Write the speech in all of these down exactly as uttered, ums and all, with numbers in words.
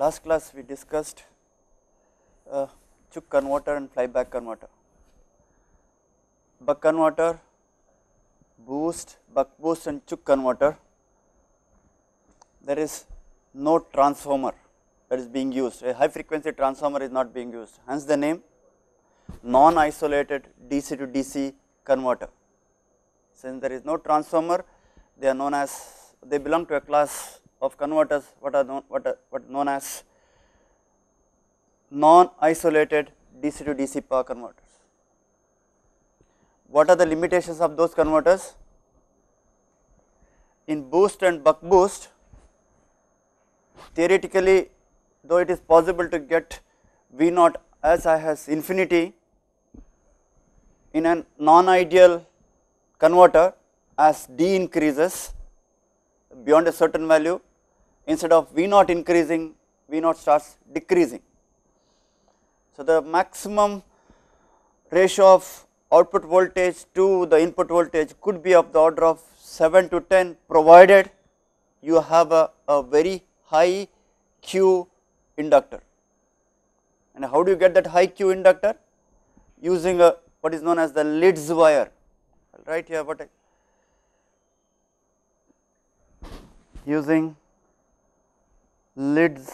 last class we discussed uh, Chook converter and flyback converter. Buck converter, boost, buck boost and Chook converter, there is no transformer that is being used, a high frequency transformer is not being used, hence the name non isolated D C to D C converter. Since there is no transformer, they are known as, they belong to a class of converters what are known, what are what known as non isolated D C to D C power converters. What are the limitations of those converters? In boost and buck boost, theoretically, though it is possible to get V naught as high as infinity, in a non ideal converter, as D increases beyond a certain value, instead of V naught increasing, V naught starts decreasing. So, the maximum ratio of output voltage to the input voltage could be of the order of seven to ten, provided you have a, a very high Q inductor. And how do you get that high Q inductor? Using a what is known as the Leeds wire. I will write here what I using Leeds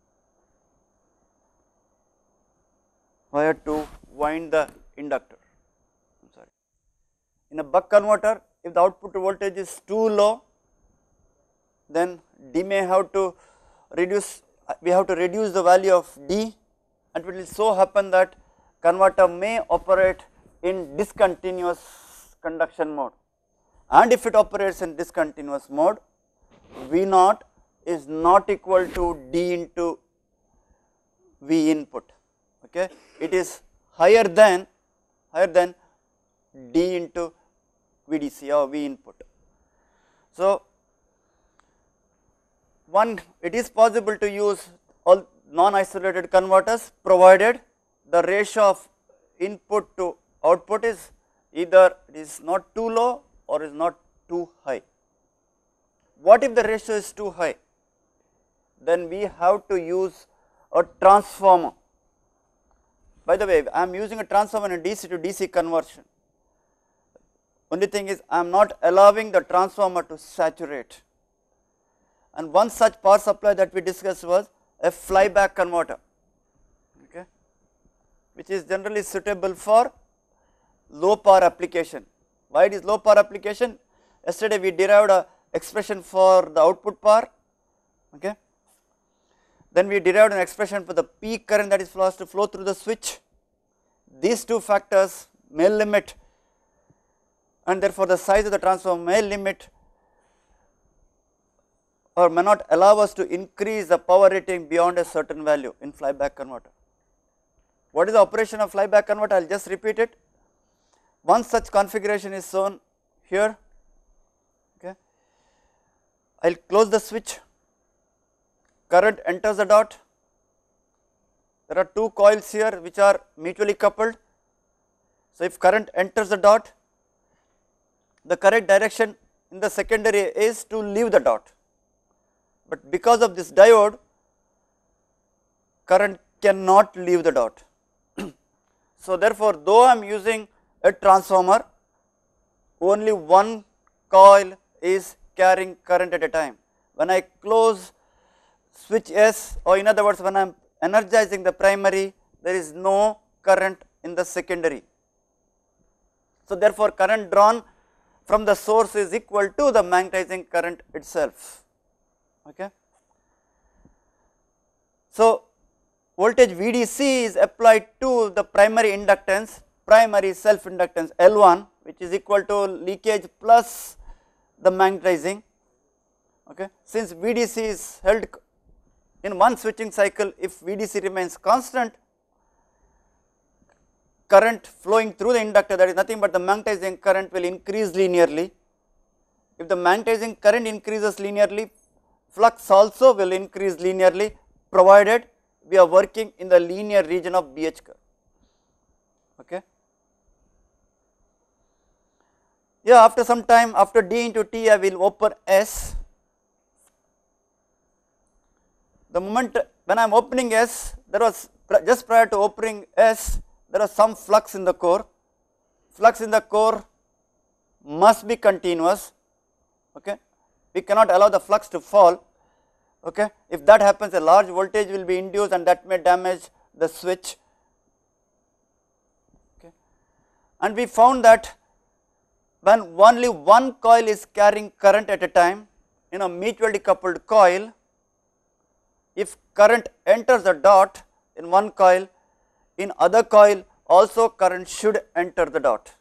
wire to wind the inductor. I am sorry. In a buck converter, if the output voltage is too low, then D may have to reduce, we have to reduce the value of D, and it will so happen that converter may operate in discontinuous conduction mode, and if it operates in discontinuous mode, V naught is not equal to D into V input, okay. It is higher than higher than D into V D C or V input. So, one, it is possible to use all non isolated converters, provided the ratio of input to output is either it is not too low or is not too high. What if the ratio is too high? Then we have to use a transformer. By the way, I am using a transformer in D C to D C conversion. Only thing is, I am not allowing the transformer to saturate. And one such power supply that we discussed was a flyback converter, okay, which is generally suitable for low power application. Why it is low power application? Yesterday we derived a expression for the output power, okay. Then we derived an expression for the peak current that is supposed to flow through the switch. These two factors may limit, and therefore the size of the transformer may limit or may not allow us to increase the power rating beyond a certain value in flyback converter. What is the operation of flyback converter? I will just repeat it. One such configuration is shown here, okay. I will close the switch, current enters the dot, there are two coils here which are mutually coupled. So, if current enters the dot, the correct direction in the secondary is to leave the dot, but because of this diode, current cannot leave the dot. So, therefore, though I am using a transformer, only one coil is carrying current at a time. When I close switch S, or in other words, when I am energizing the primary, there is no current in the secondary. So, therefore, current drawn from the source is equal to the magnetizing current itself, okay. So, voltage V D C is applied to the primary inductance, primary self inductance L one, which is equal to leakage plus the magnetizing, okay. Since V D C is held in one switching cycle, if V D C remains constant, current flowing through the inductor, that is nothing but the magnetizing current, will increase linearly. If the magnetizing current increases linearly, flux also will increase linearly, provided we are working in the linear region of B H curve, okay. Yeah, after some time, after D into T, I will open S. The moment when I am opening S, there was just prior to opening S, there was some flux in the core. Flux in the core must be continuous. Okay, we cannot allow the flux to fall. Okay, if that happens, a large voltage will be induced, and that may damage the switch. Okay, and we found that when only one coil is carrying current at a time in a mutually coupled coil, if current enters the dot in one coil, in other coil also current should enter the dot.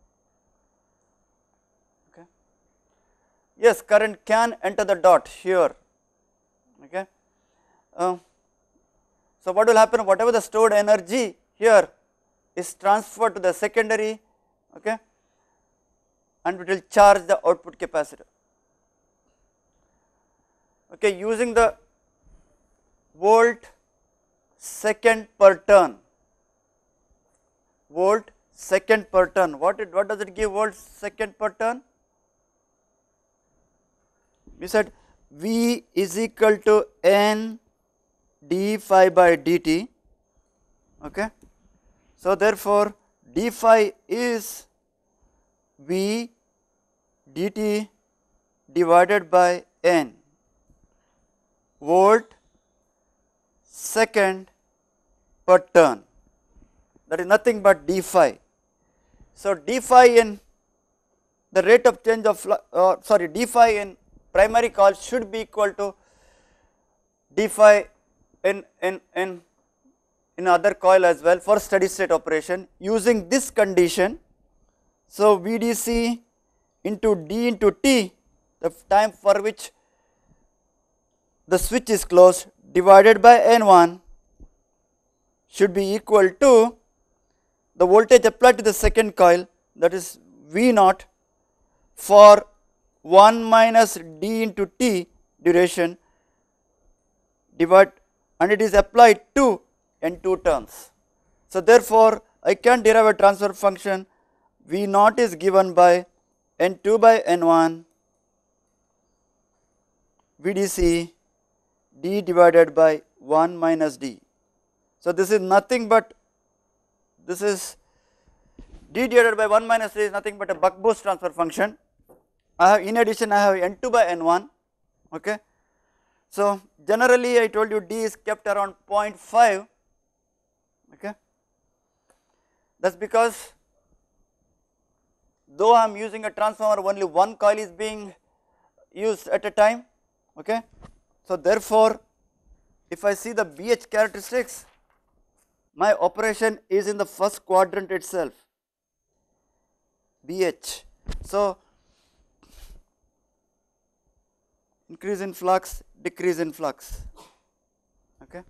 Okay. Yes, current can enter the dot here. Okay. Uh, so what will happen? Whatever the stored energy here is transferred to the secondary, okay, and it will charge the output capacitor. Okay, using the volt second per turn. Volt second per turn. What it what does it give? Volt second per turn. We said V is equal to N d phi by dt. Okay. So therefore d phi is V dt divided by N, volt second per turn. That is nothing but d phi. So d phi in the rate of change of uh, sorry d phi in primary coil should be equal to d phi in in in in other coil as well for steady state operation. Using this condition, so V D C into d into t, the time for which the switch is closed, divided by N one should be equal to the voltage applied to the second coil, that is V naught for one minus d into t duration, divide, and it is applied to N two turns. So therefore I can derive a transfer function. V naught is given by N two by N one V D C d divided by one minus d. So this is nothing but, this is d divided by one minus d is nothing but a buck boost transfer function. I have, in addition, I have N two by N one. Okay. So generally I told you d is kept around zero point five. Okay. That is because though I am using a transformer, only one coil is being used at a time. Okay. So therefore if I see the B H characteristics, my operation is in the first quadrant itself, B H. So increase in flux, decrease in flux. Okay.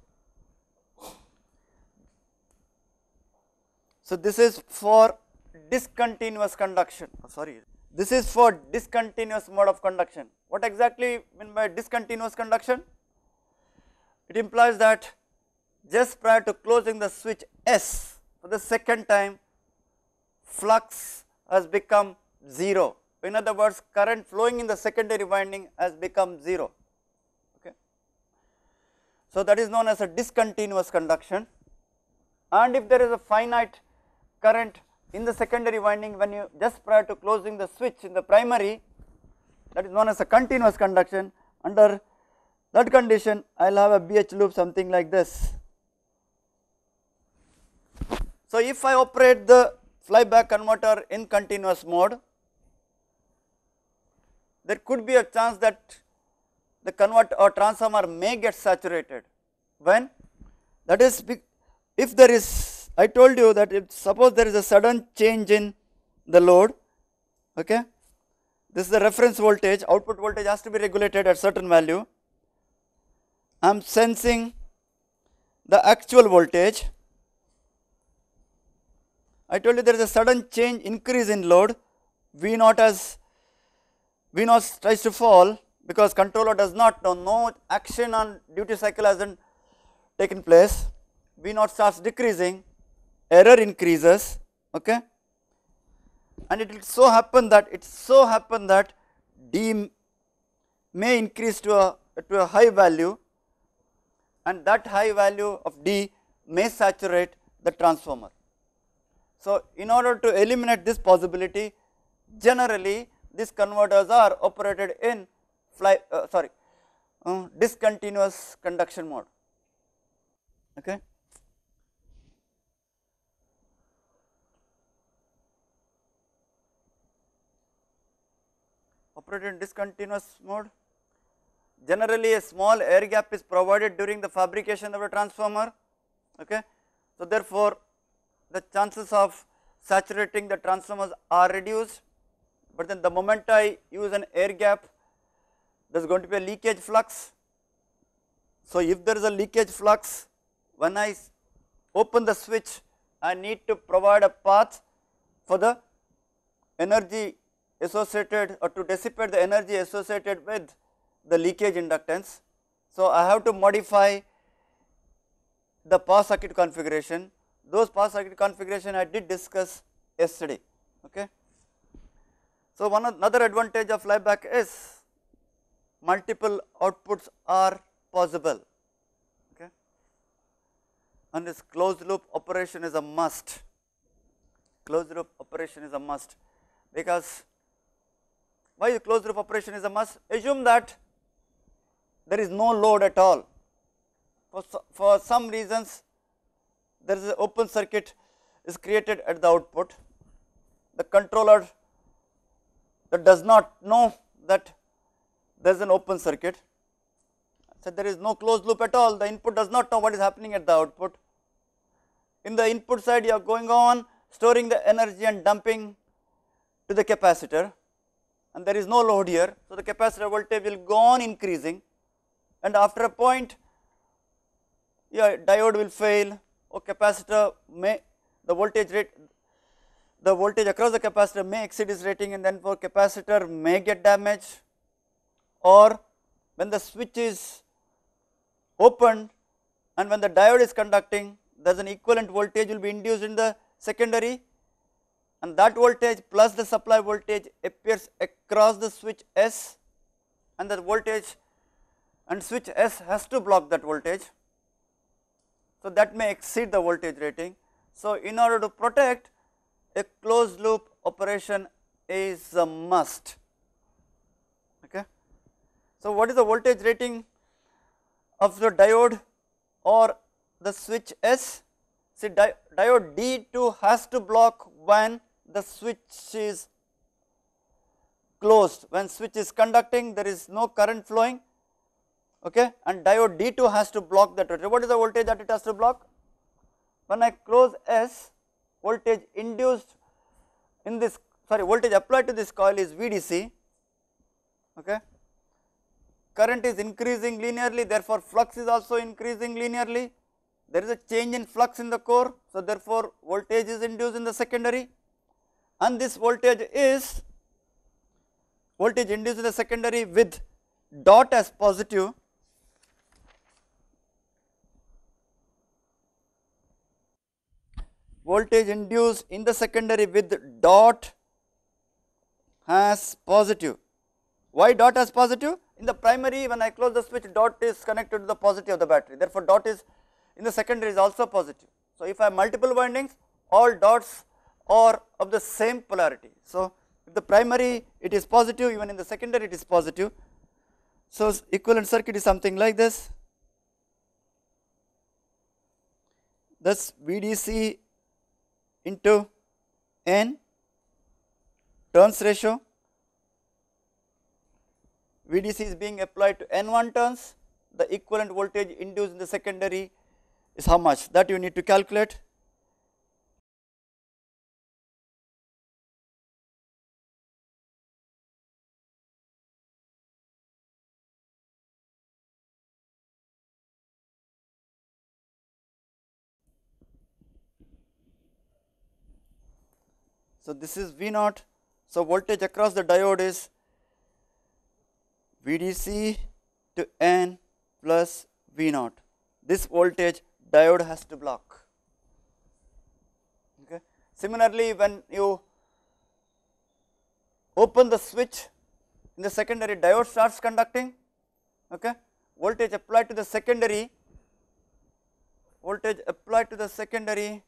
So this is for discontinuous conduction. Oh, sorry, this is for discontinuous mode of conduction. What exactly mean by discontinuous conduction? It implies that just prior to closing the switch S for the second time, flux has become zero. In other words, current flowing in the secondary winding has become zero. Okay. So that is known as a discontinuous conduction. And if there is a finite current in the secondary winding when you just prior to closing the switch in the primary, that is known as a continuous conduction. Under that condition, I will have a B H loop something like this. So if I operate the flyback converter in continuous mode, there could be a chance that the converter or transformer may get saturated. When? That is, if there is, I told you that if suppose there is a sudden change in the load, okay, this is the reference voltage, output voltage has to be regulated at certain value. I am sensing the actual voltage. I told you there is a sudden change, increase in load, V naught as V naught tries to fall because controller does not know, no action on duty cycle hasn't taken place, V naught starts decreasing, error increases, okay, and it will so happen that it so happen that D may increase to a to a high value, and that high value of D may saturate the transformer. So, in order to eliminate this possibility, generally these converters are operated in fly uh, sorry uh, discontinuous conduction mode. Okay. Operated in discontinuous mode. Generally, a small air gap is provided during the fabrication of a transformer. Okay. So, therefore, the chances of saturating the transformers are reduced, but then the moment I use an air gap, there is going to be a leakage flux. So, if there is a leakage flux, when I open the switch, I need to provide a path for the energy associated or to dissipate the energy associated with the leakage inductance. So, I have to modify the power circuit configuration. Those power circuit configuration I did discuss yesterday. Okay. So, one another advantage of flyback is multiple outputs are possible, okay, and this closed loop operation is a must. Closed loop operation is a must, because why the closed loop operation is a must? Assume that there is no load at all. For, for some reasons, there is an open circuit is created at the output. The controller that does not know that there is an open circuit. So, there is no closed loop at all, the input does not know what is happening at the output. In the input side, you are going on storing the energy and dumping to the capacitor, and there is no load here. So, the capacitor voltage will go on increasing, and after a point, yeah, diode will fail, or capacitor may, the voltage rate, the voltage across the capacitor may exceed its rating, and then for capacitor may get damaged, or when the switch is opened and when the diode is conducting, there is an equivalent voltage will be induced in the secondary, and that voltage plus the supply voltage appears across the switch S, and the voltage and switch S has to block that voltage. So, that may exceed the voltage rating. So, in order to protect, a closed loop operation is a must. Okay. So, what is the voltage rating of the diode or the switch S? See, di diode D two has to block when the switch is closed. When switch is conducting, there is no current flowing, okay, and diode D two has to block that voltage. What is the voltage that it has to block? When I close S, voltage induced in this, sorry, voltage applied to this coil is V D C, okay. Current is increasing linearly, therefore flux is also increasing linearly. There is a change in flux in the core, so therefore voltage is induced in the secondary, and this voltage is voltage induced in the secondary with dot as positive. Voltage induced in the secondary with dot as positive. Why dot as positive? In the primary, when I close the switch, dot is connected to the positive of the battery, therefore dot is in the secondary is also positive. So, if I have multiple windings, all dots are of the same polarity. So, if the primary it is positive, even in the secondary it is positive. So, equivalent circuit is something like this. Thus, V D C into N turns ratio. V D C is being applied to N one turns, the equivalent voltage induced in the secondary is how much, that you need to calculate. So, this is V naught. So, voltage across the diode is V D C to N plus V naught. This voltage diode has to block. Okay. Similarly, when you open the switch in the secondary, diode starts conducting, okay, voltage applied to the secondary voltage applied to the secondary,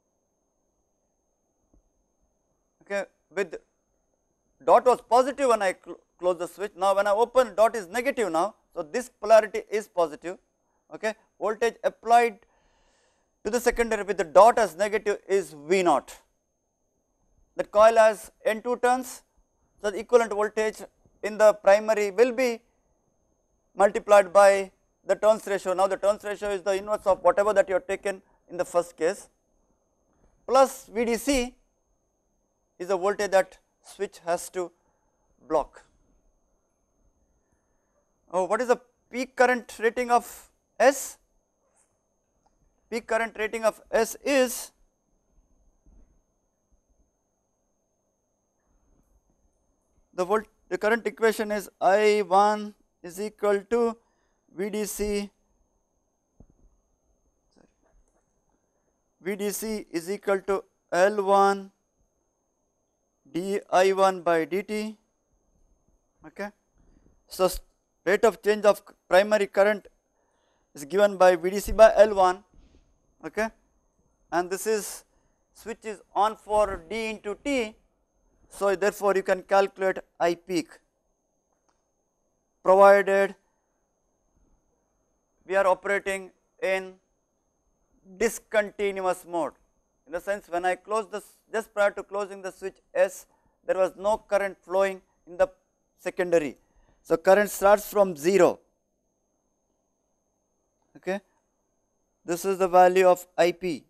okay, with dot was positive when I cl close the switch. Now, when I open, dot is negative now. So, this polarity is positive, okay. Voltage applied to the secondary with the dot as negative is V naught. That coil has N two turns. So, the equivalent voltage in the primary will be multiplied by the turns ratio. Now, the turns ratio is the inverse of whatever that you have taken in the first case, plus V D C is the voltage that switch has to block. Oh, what is the peak current rating of S? Peak current rating of S is the volt the current equation is I one is equal to V D C sorry, V D C is equal to L one d I one by dt, okay. So, rate of change of primary current is given by V D C by L one, okay, and this is switch is on for d into t. So, therefore, you can calculate I peak, provided we are operating in discontinuous mode. In the sense, when I close this, just prior to closing the switch S, there was no current flowing in the secondary. So, current starts from zero, okay. This is the value of I P.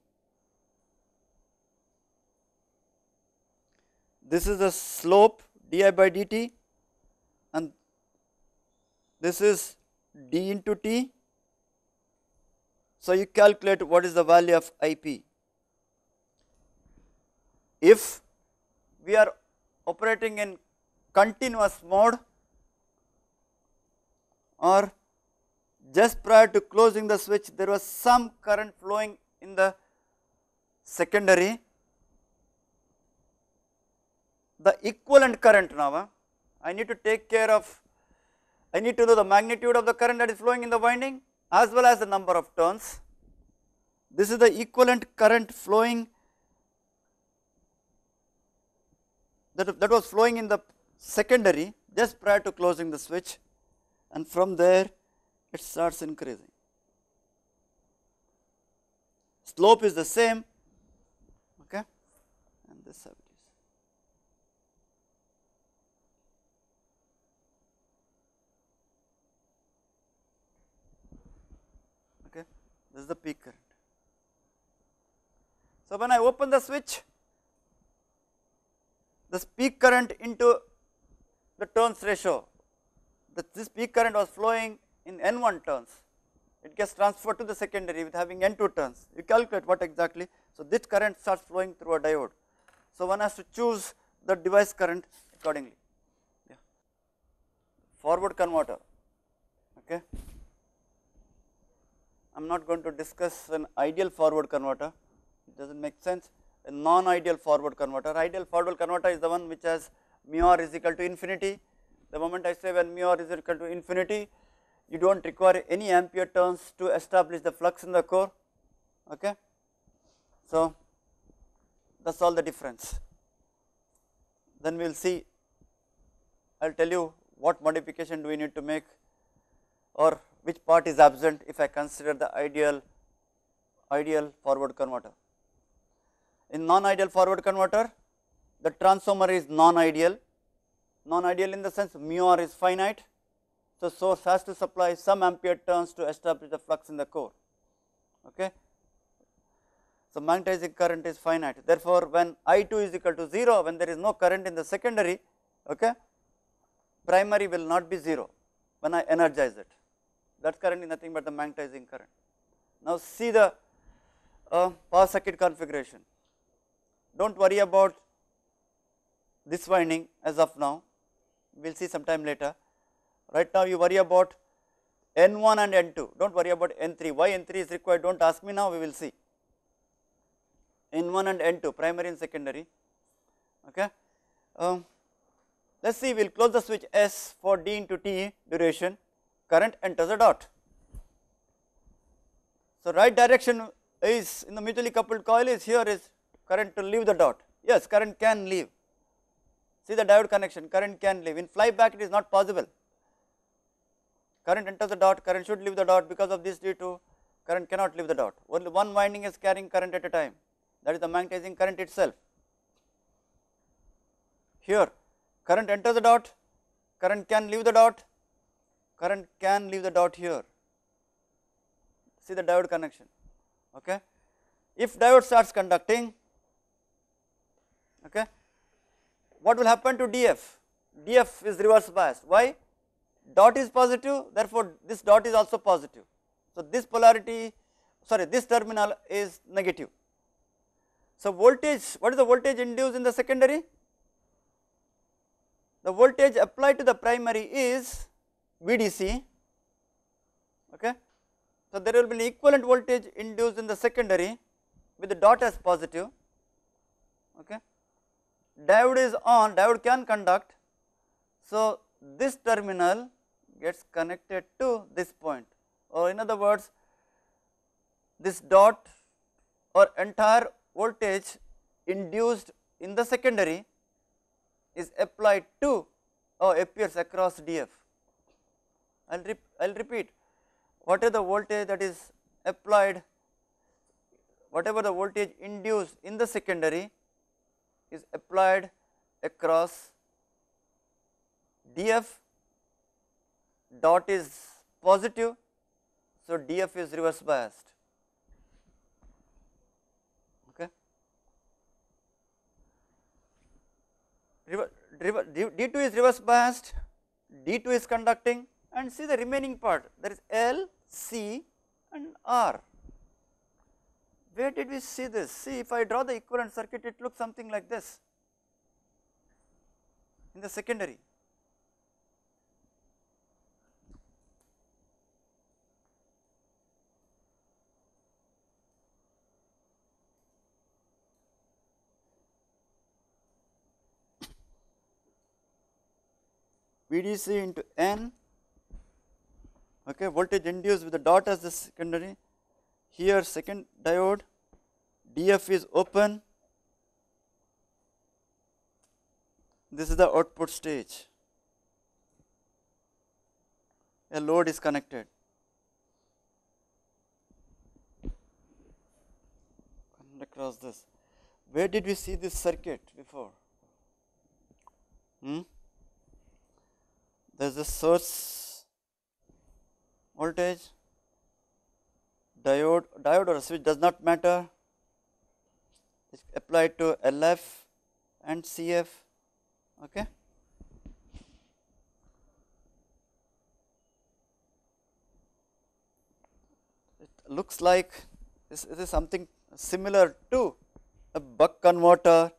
This is the slope di by dt, and this is d into t. So, you calculate what is the value of I P. If we are operating in continuous mode or just prior to closing the switch, there was some current flowing in the secondary, the equivalent current now, uh, I need to take care of, I need to know the magnitude of the current that is flowing in the winding as well as the number of turns. This is the equivalent current flowing that, that was flowing in the secondary just prior to closing the switch, and from there it starts increasing. Slope is the same, okay, and this how it is. Okay, this is the peak current. So, when I open the switch, this peak current into the turns ratio, that this peak current was flowing in N one turns, it gets transferred to the secondary with having N two turns. You calculate what exactly. So, this current starts flowing through a diode. So, one has to choose the device current accordingly. Yeah. Forward converter, okay. I am not going to discuss an ideal forward converter, it does not make sense. A non-ideal forward converter, ideal forward converter is the one which has mu r is equal to infinity. The moment I say when mu r is equal to infinity, you do not require any ampere turns to establish the flux in the core, okay. So, that is all the difference. Then we will see, I will tell you what modification do we need to make or which part is absent if I consider the ideal, ideal forward converter. In non-ideal forward converter, the transformer is non-ideal, non-ideal in the sense mu r is finite. So, source has to supply some ampere turns to establish the flux in the core, okay. So, magnetizing current is finite, therefore, when I two is equal to zero, when there is no current in the secondary, okay, primary will not be zero when I energize it, that current is nothing but the magnetizing current. Now, see the uh, power circuit configuration. Do not worry about this winding as of now, we will see sometime later. Right now, you worry about N one and N two, do not worry about N three. Why N three is required, do not ask me now, we will see. N one and N two, primary and secondary. Okay. Um, let us see, we will close the switch S for d into t duration, current enters a dot. So, right direction is in the mutually coupled coil is here is current to leave the dot. Yes, current can leave. See the diode connection, current can leave. In flyback it is not possible. Current enters the dot, current should leave the dot. Because of this D two, current cannot leave the dot. Only one winding is carrying current at a time, that is the magnetizing current itself. Here current enters the dot, current can leave the dot, current can leave the dot here. See the diode connection. Okay. If diode starts conducting, okay, what will happen to D F? D F is reverse biased. Why? Dot is positive, therefore this dot is also positive. So this polarity, sorry, this terminal is negative. So voltage, what is the voltage induced in the secondary? The voltage applied to the primary is V D C. Okay. So there will be an equivalent voltage induced in the secondary with the dot as positive. Okay. Diode is on, diode can conduct. So this terminal gets connected to this point, or in other words, this dot or entire voltage induced in the secondary is applied to or appears across D F. I will rep I'll repeat, whatever the voltage that is applied, whatever the voltage induced in the secondary is applied across D F. Dot is positive, so D F is reverse biased. Okay. D two is reverse biased, D two is conducting, and see the remaining part, there is L, C and R. Where did we see this? See, if I draw the equivalent circuit, it looks something like this in the secondary. V D C into N, okay, voltage induced with the dot as the secondary. Here second diode, D F is open, this is the output stage, a load is connected. And across this, where did we see this circuit before? Hmm? There is a source voltage, diode, diode or a switch does not matter, it's applied to L F and C F. Okay. It looks like this, this is something similar to a buck converter.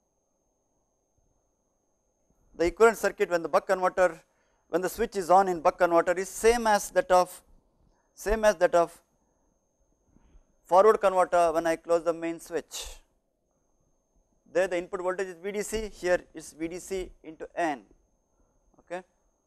The equivalent circuit when the buck converter, when the switch is on in buck converter is same as that of same as that of forward converter when I close the main switch. There the input voltage is V D C, here is V D C into N. Okay.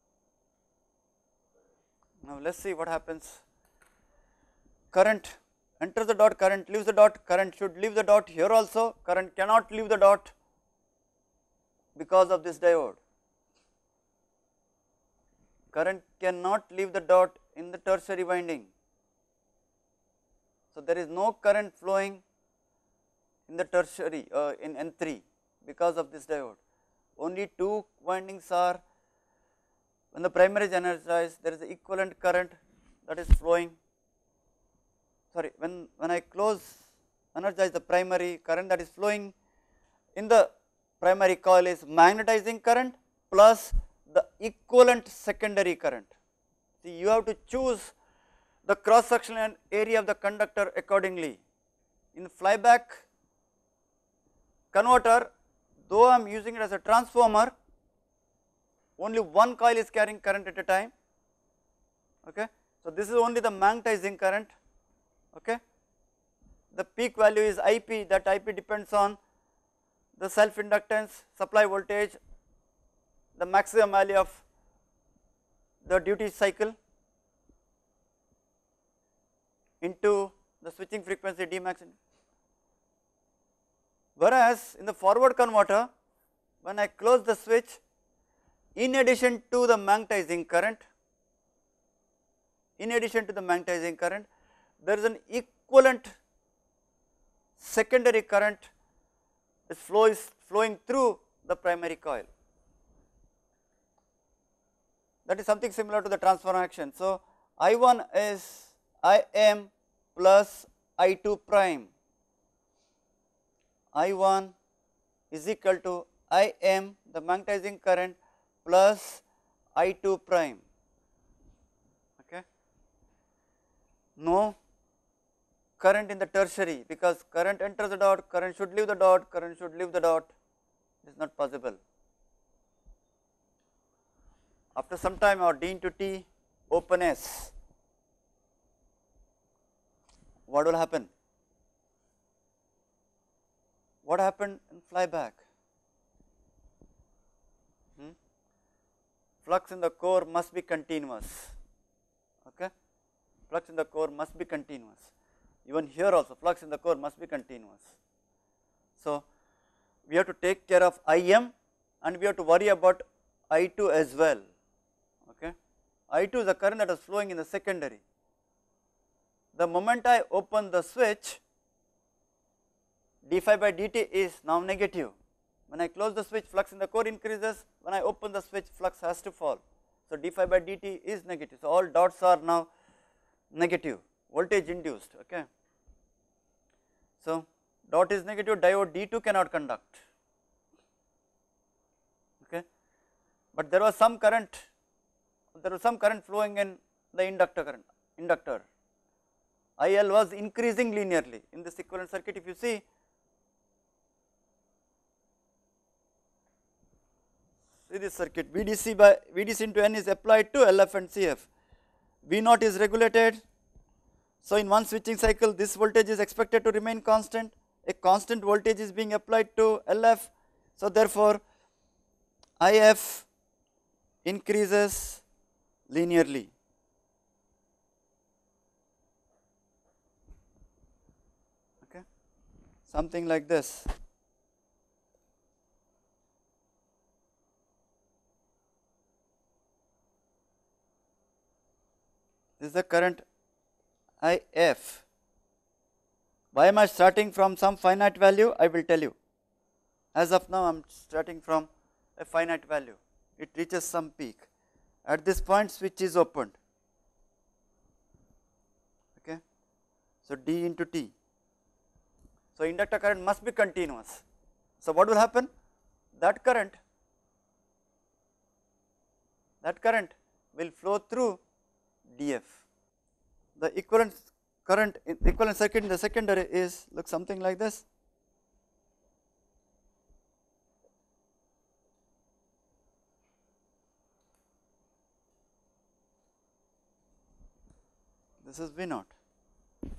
Now let us see what happens. Current enters the dot, current leaves the dot, current should leave the dot. Here also current cannot leave the dot because of this diode. Current cannot leave the dot in the tertiary winding. So there is no current flowing in the tertiary uh, in N three because of this diode. Only two windings are, when the primary is energized, there is the equivalent current that is flowing. Sorry, when, when I close energize the primary, current that is flowing in the primary coil is magnetizing current plus the equivalent secondary current. See, you have to choose the cross sectional area of the conductor accordingly. In flyback converter, though I am using it as a transformer, only one coil is carrying current at a time. Okay. So this is only the magnetizing current. Okay. The peak value is I P, that I P depends on the self inductance, supply voltage, the maximum value of the duty cycle into the switching frequency D max. Whereas in the forward converter, when I close the switch, in addition to the magnetizing current, in addition to the magnetizing current, there is an equivalent secondary current is flow is flowing through the primary coil. That is something similar to the transformer action. So, I one is I m plus I two prime. I one is equal to I m, the magnetizing current, plus I two prime. Okay. No current in the tertiary, because current enters the dot, current should leave the dot, current should leave the dot. It is not possible. After some time, our D into T open S, what will happen? What happened in flyback? Hmm? Flux in the core must be continuous. Okay? Flux in the core must be continuous. Even here also, flux in the core must be continuous. So, we have to take care of I m and we have to worry about I two as well. Okay? I two is the current that is flowing in the secondary. The moment I open the switch, d phi by dt is now negative. When I close the switch, flux in the core increases. When I open the switch, flux has to fall. So, d phi by dt is negative. So, all dots are now negative, voltage induced. Okay. So, dot is negative, diode D two cannot conduct. Okay. But there was some current, there was some current flowing in the inductor current, inductor. I L was increasing linearly in this equivalent circuit. If you see, see this circuit, V D C by V D C into N is applied to L F and C F. V naught is regulated. So, in one switching cycle, this voltage is expected to remain constant. A constant voltage is being applied to L F. So, therefore, I F increases linearly. Okay, something like this. This is the current I F. Why am I starting from some finite value? I will tell you. As of now, I am starting from a finite value. It reaches some peak. At this point, switch is opened. Okay. So, D into T. So, inductor current must be continuous. So, what will happen? That current, that current will flow through D F. The equivalent current in the equivalent circuit in the secondary is looks something like this. This is V naught. Okay.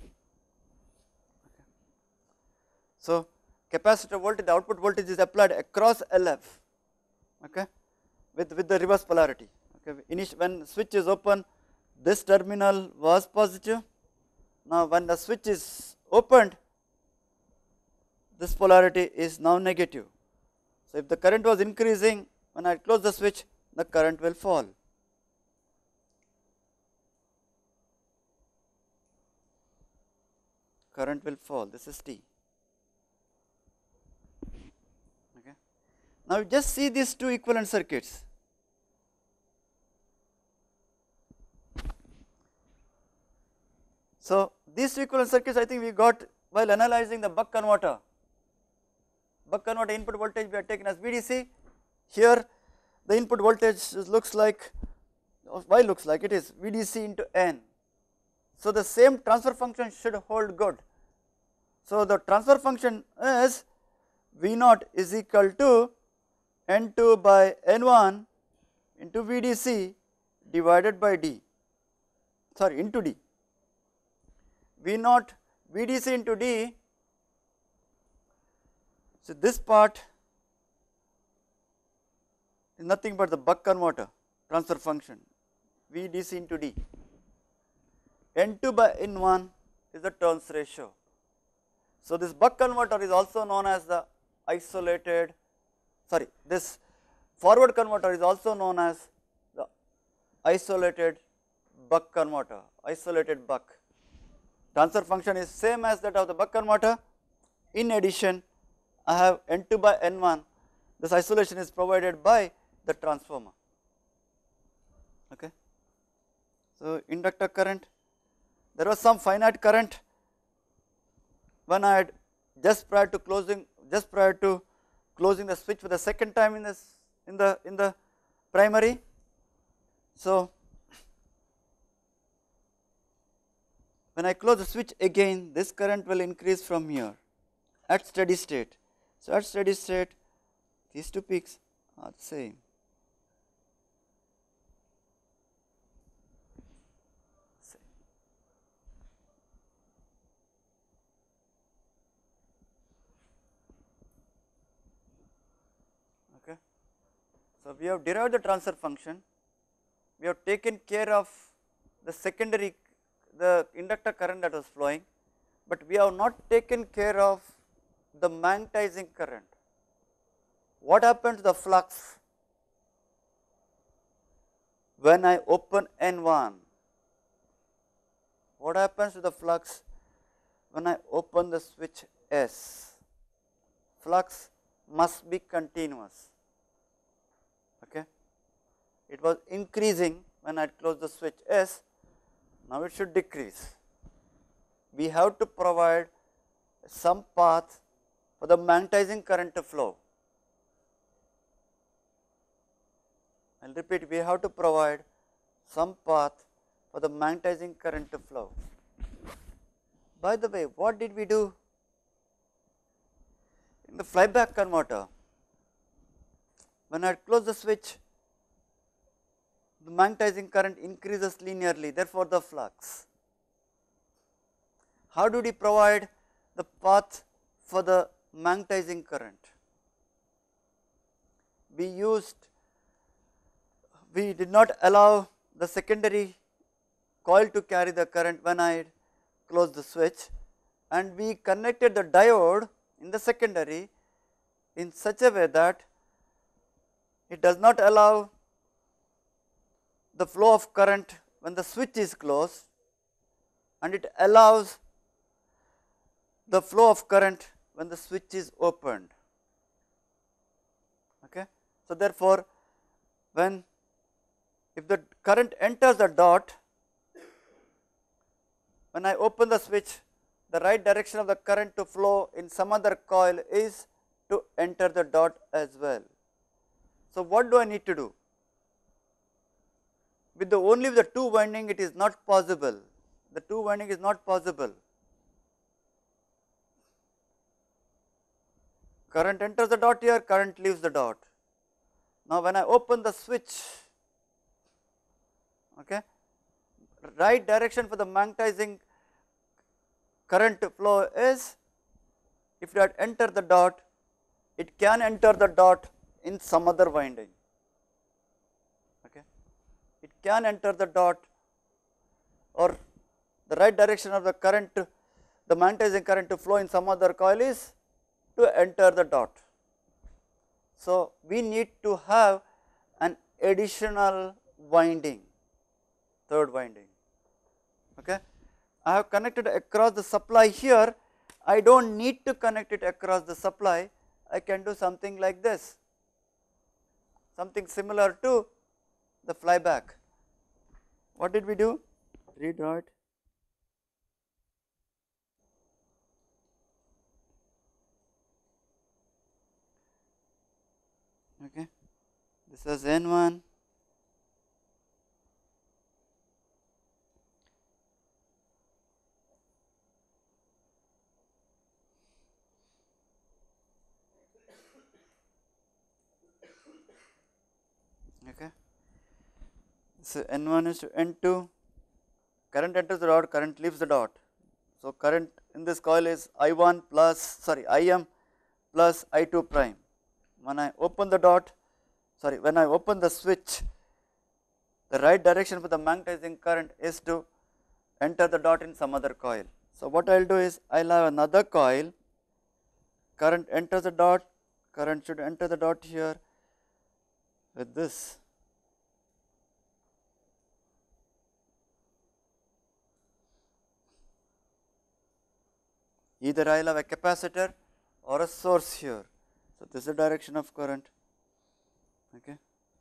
So, capacitor voltage, the output voltage is applied across L F, okay, with, with the reverse polarity. Okay. Initial, when switch is open, this terminal was positive. Now, when the switch is opened, this polarity is now negative. So, if the current was increasing, when I close the switch, the current will fall. Current will fall. This is T. Okay. Now, you just see these two equivalent circuits. So, these two equivalent circuits I think we got while analyzing the buck converter. Buck converter input voltage we are taken as V D C. Here the input voltage looks like, why looks like it is V D C into N. So, the same transfer function should hold good. So, the transfer function is V naught is equal to N two by N one into V D C divided by D, sorry into D. V naught V D C into D. So, this part is nothing but the buck converter transfer function V D C into D. N two by N one is the turns ratio. So, this buck converter is also known as the isolated, sorry, this forward converter is also known as the isolated buck converter, isolated buck. Transfer function is same as that of the buck converter. In addition, I have N two by N one, this isolation is provided by the transformer. Okay. So, inductor current, there was some finite current when I had just prior to closing, just prior to closing the switch for the second time in this in the in the primary. So, when I close the switch again, this current will increase from here at steady state. So, at steady state, these two peaks are the same. Okay. So, we have derived the transfer function, we have taken care of the secondary, the inductor current that was flowing, but we have not taken care of the magnetizing current. What happens to the flux when I open N one? What happens to the flux when I open the switch S? Flux must be continuous. Okay. It was increasing when I close the switch S, now it should decrease. We have to provide some path for the magnetizing current to flow. I will repeat, we have to provide some path for the magnetizing current to flow. By the way, what did we do in the flyback converter? When I close the switch, the magnetizing current increases linearly, therefore, the flux. How do we provide the path for the magnetizing current? We used, we did not allow the secondary coil to carry the current when I closed the switch, and we connected the diode in the secondary in such a way that it does not allow the flow of current when the switch is closed, and it allows the flow of current when the switch is opened. Okay. So, therefore, when if the current enters the dot, when I open the switch, the right direction of the current to flow in some other coil is to enter the dot as well. So, what do I need to do? With the only with the two winding, it is not possible. The two winding is not possible. Current enters the dot here, current leaves the dot. Now, when I open the switch, okay, right direction for the magnetizing current flow is, if it had entered the dot, it can enter the dot in some other winding. Okay. It can enter the dot, or the right direction of the current, the magnetizing current to flow in some other coil is to enter the dot. So, we need to have an additional winding, third winding. Okay. I have connected across the supply here, I do not need to connect it across the supply, I can do something like this, something similar to the flyback. What did we do? Redraw it. Okay. This was N one. Okay. So, N one is to N two, current enters the dot, current leaves the dot. So, current in this coil is I one plus, sorry, I m plus I two prime. When I open the dot, sorry, when I open the switch, the right direction for the magnetizing current is to enter the dot in some other coil. So, what I will do is I will have another coil, current enters the dot, current should enter the dot here with this. Either I will have a capacitor or a source here. So, this is the direction of current. Okay.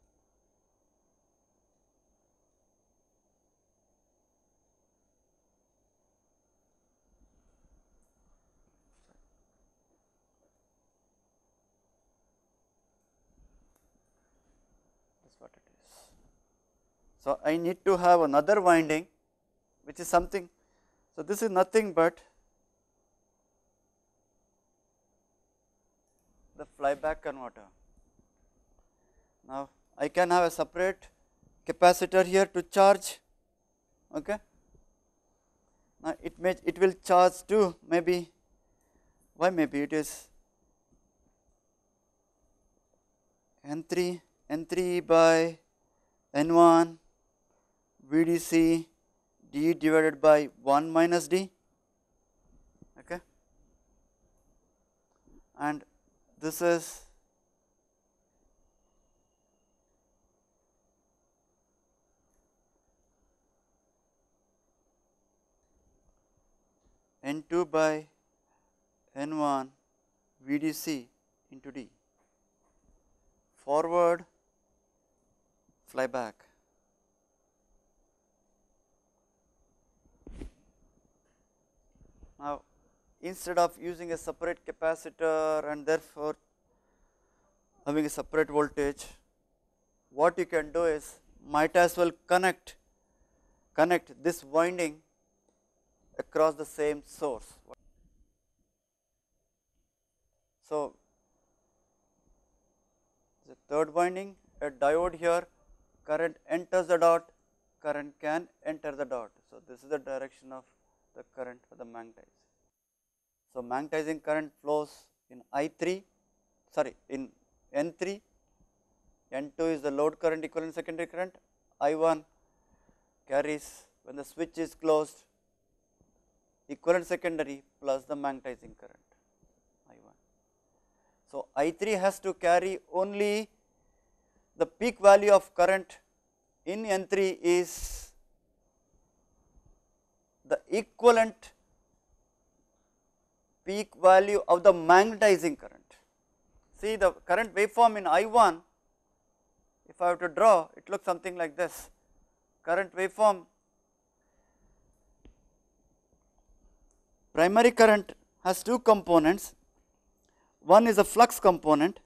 That is what it is. So, I need to have another winding which is something. So, this is nothing but the flyback converter. Now, I can have a separate capacitor here to charge. Okay. Now, it may it will charge to maybe, why maybe it is N three N three by N one V D C D divided by one minus D. Okay. And this is N two by N one V D C into D, forward, flyback. Now, instead of using a separate capacitor and therefore having a separate voltage, what you can do is might as well connect connect this winding across the same source. So, the third winding, a diode here, current enters the dot, current can enter the dot. So, this is the direction of the current for the magnetizing. So, magnetizing current flows in I three, sorry in N three, N two is the load current equivalent secondary current, I one carries when the switch is closed equivalent secondary plus the magnetizing current I one. So, I three has to carry only the peak value of current in N three is the equivalent peak value of the magnetizing current. See the current waveform in I one, if I have to draw, it looks something like this. Current waveform, primary current has two components. One is a flux component.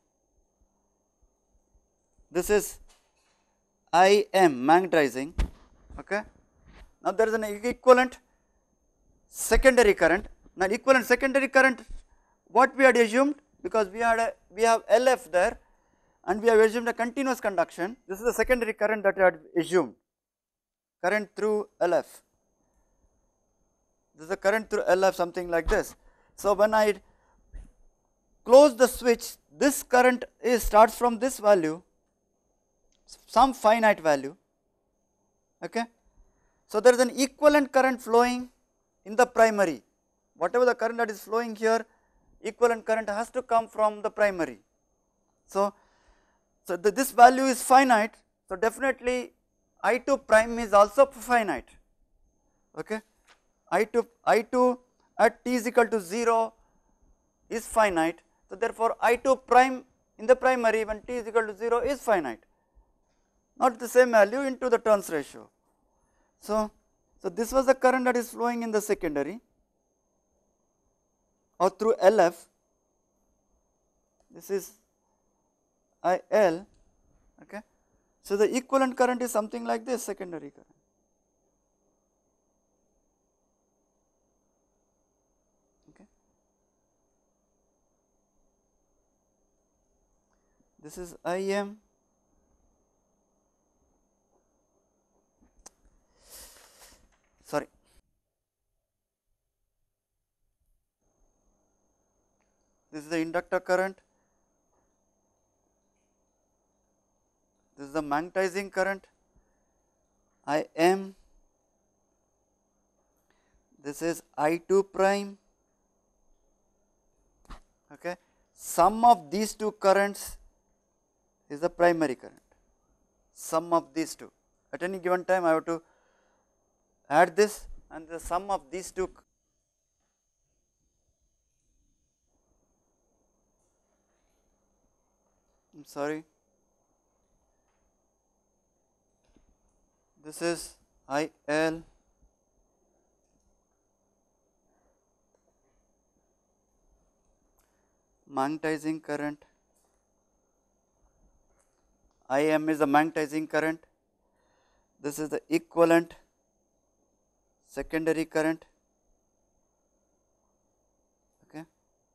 This is I M magnetizing. Okay. Now, there is an equivalent secondary current. Now, equivalent secondary current, what we had assumed, because we had a we have L F there and we have assumed a continuous conduction. This is the secondary current that we had assumed, current through L F. This is a current through L F, something like this. So, when I close the switch, this current is starts from this value, some finite value. Okay. So, there is an equivalent current flowing in the primary. Whatever the current that is flowing here, equivalent current has to come from the primary. So, so the, this value is finite. So, definitely I two prime is also finite. Okay. I two, I two at t is equal to zero is finite. So, therefore, I two prime in the primary when t is equal to zero is finite, not the same value into the turns ratio. So, so this was the current that is flowing in the secondary or through L F. This is I L. Okay. So, the equivalent current is something like this, secondary current. Okay. This is I M. Sorry. This is the inductor current. This is the magnetizing current I M. this is I two prime, okay. Sum of these two currents is the primary current, sum of these two. At any given time I have to add this, and the sum of these two, I am sorry, this is I L magnetizing current, I M is the magnetizing current, this is the equivalent secondary current, okay.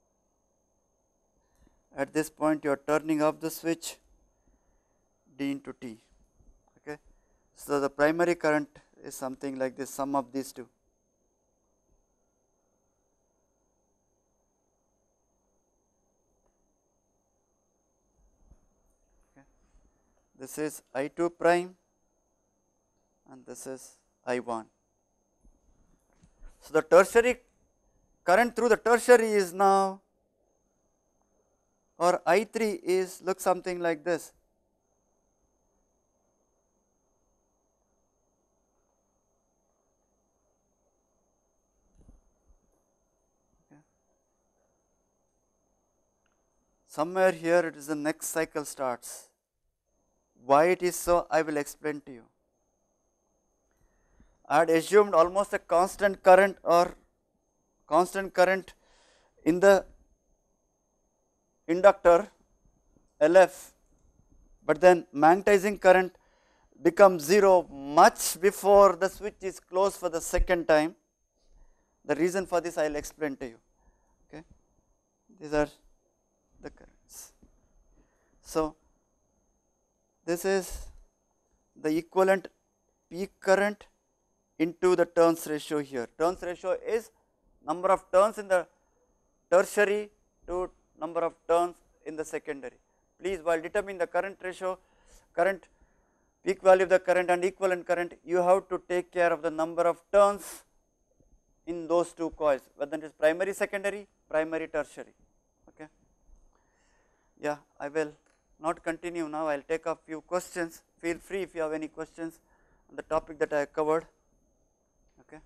At this point you are turning off the switch, D into T, okay. So the primary current is something like this, sum of these two. Okay. This is I two prime and this is I one. So the tertiary current through the tertiary is now, or I three is, look something like this. Okay. Somewhere here it is the next cycle starts. Why it is so, I will explain to you. I had assumed almost a constant current or constant current in the inductor L F, but then magnetizing current becomes zero much before the switch is closed for the second time. The reason for this I will explain to you. Okay. These are the currents. So this is the equivalent peak current into the turns ratio here. Turns ratio is number of turns in the tertiary to number of turns in the secondary. Please, while determining the current ratio, current peak value of the current and equivalent current, you have to take care of the number of turns in those two coils, whether it is primary, secondary, primary, tertiary. Okay. Yeah, I will not continue now. I will take up few questions. Feel free if you have any questions on the topic that I covered. Okay.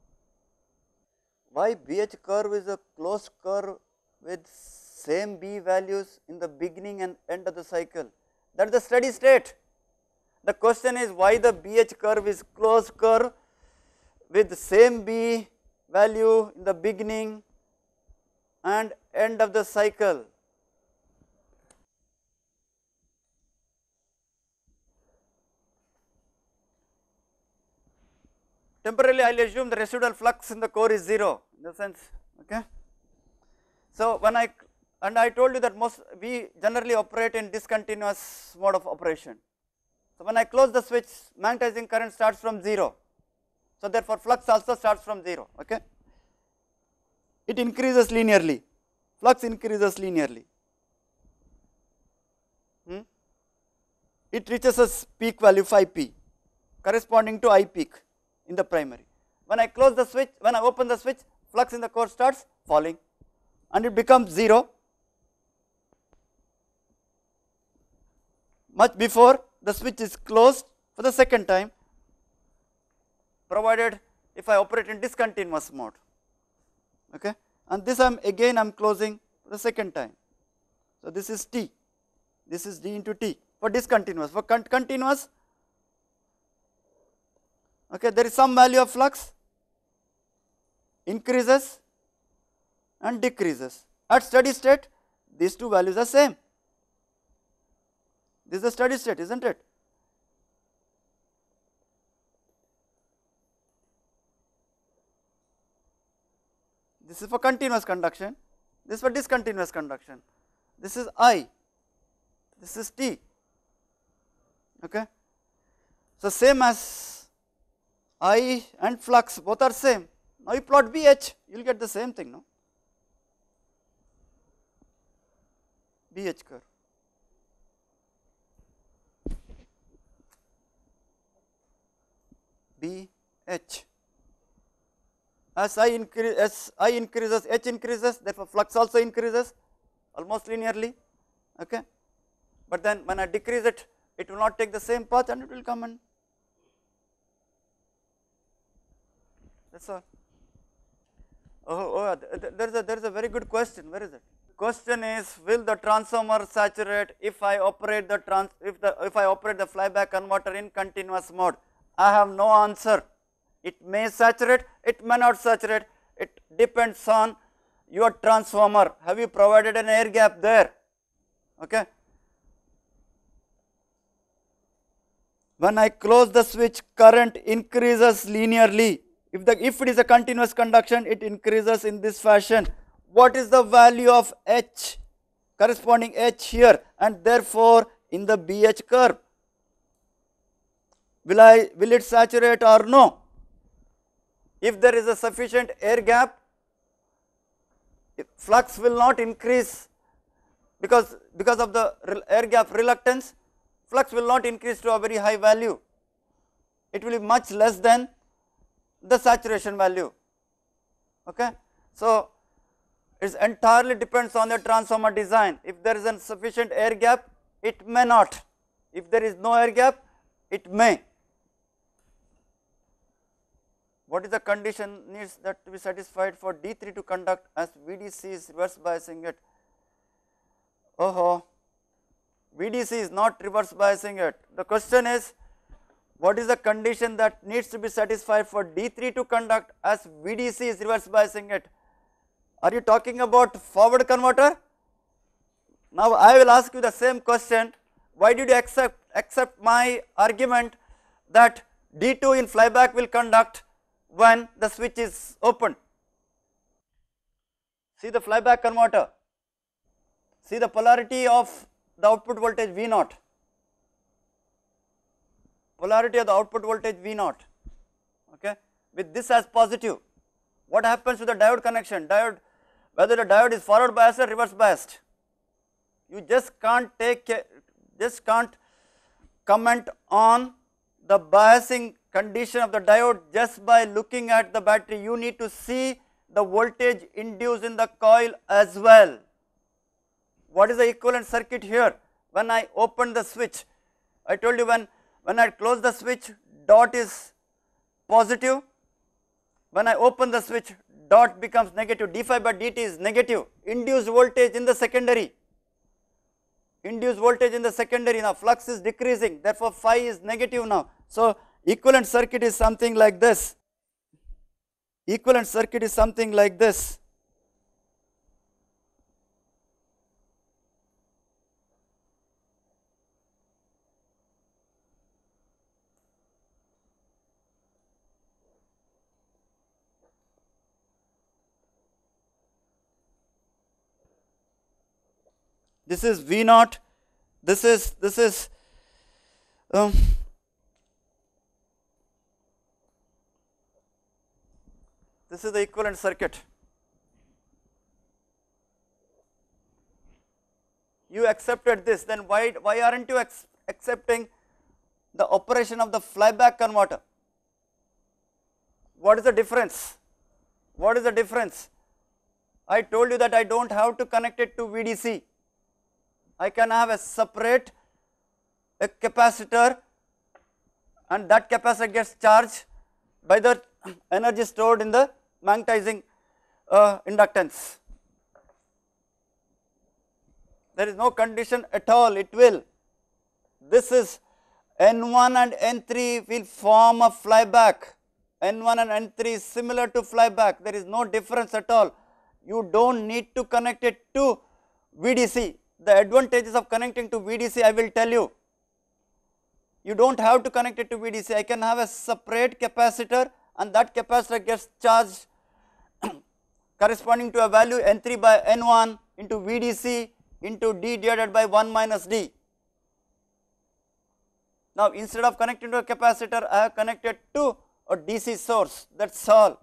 Why B H curve is a closed curve with same B values in the beginning and end of the cycle? That is the steady state. The question is why the B H curve is closed curve with same B value in the beginning and end of the cycle. Temporarily I will assume the residual flux in the core is zero in the sense, okay. So when I, and I told you that most we generally operate in discontinuous mode of operation. So when I close the switch, magnetizing current starts from zero. So therefore flux also starts from zero, okay. It increases linearly, flux increases linearly. Hmm? It reaches a peak value phi p corresponding to I peak in the primary. When I close the switch, when I open the switch, flux in the core starts falling and it becomes zero much before the switch is closed for the second time, provided if I operate in discontinuous mode, okay. And this I am again I am closing for the second time. So this is T, this is D into T for discontinuous. For con continuous, okay, there is some value of flux increases and decreases. At steady state these two values are same. This is the steady state, isn't it? This is for continuous conduction, this is for discontinuous conduction. This is I, this is T, okay. So same as I and flux both are same. Now you plot B H, you will get the same thing, no? B H curve. B H, as I increase, as I increases, H increases, therefore flux also increases almost linearly, okay. But then when I decrease it, it will not take the same path and it will come in. That's all. Oh, oh there is a there is a very good question. Where is it? Question is, will the transformer saturate if I operate the trans if the if I operate the flyback converter in continuous mode? I have no answer. It may saturate, it may not saturate. It depends on your transformer. Have you provided an air gap there? Okay. When I close the switch, current increases linearly. If the if it is a continuous conduction, it increases in this fashion. What is the value of H, corresponding H here, and therefore in the B H curve? Will I will it saturate or no? If there is a sufficient air gap, flux will not increase because because of the air gap reluctance. Flux will not increase to a very high value. It will be much less than the saturation value. Okay, so it entirely depends on the transformer design. If there is a sufficient air gap, it may not. If there is no air gap, it may. What is the condition needs that to be satisfied for D three to conduct as V D C is reverse biasing it? Oh, V D C is not reverse biasing it. The question is, what is the condition that needs to be satisfied for D three to conduct as V D C is reverse biasing it? Are you talking about forward converter? Now I will ask you the same question. Why did you accept accept my argument that D two in flyback will conduct when the switch is open? See the flyback converter. See the polarity of the output voltage V naught. Polarity of the output voltage V naught. Okay, with this as positive. What happens to the diode connection? Diode, whether the diode is forward biased or reverse biased. You just can't take, just can't comment on the biasing condition of the diode just by looking at the battery. You need to see the voltage induced in the coil as well. What is the equivalent circuit here? When I open the switch, I told you when, when I close the switch, dot is positive. When I open the switch, dot becomes negative. D phi by dt is negative. Induced voltage in the secondary. Induced voltage in the secondary. Now flux is decreasing. Therefore, phi is negative now. So equivalent circuit is something like this. Equivalent circuit is something like this. This is V naught, this is, this is, um, this is the equivalent circuit. You accepted this, then why, why aren't you ex accepting the operation of the flyback converter? What is the difference? What is the difference? I told you that I don't have to connect it to V D C. I can have a separate a capacitor, and that capacitor gets charged by the energy stored in the magnetizing uh, inductance. There is no condition at all, it will. This is N one and N three will form a flyback. N one and N three is similar to flyback, there is no difference at all. You don't need to connect it to V D C. The advantages of connecting to V D C I will tell you. You don't have to connect it to V D C. I can have a separate capacitor, and that capacitor gets charged corresponding to a value N three by N one into V D C into D divided by one minus D. Now instead of connecting to a capacitor, I have connected to a D C source, that is all.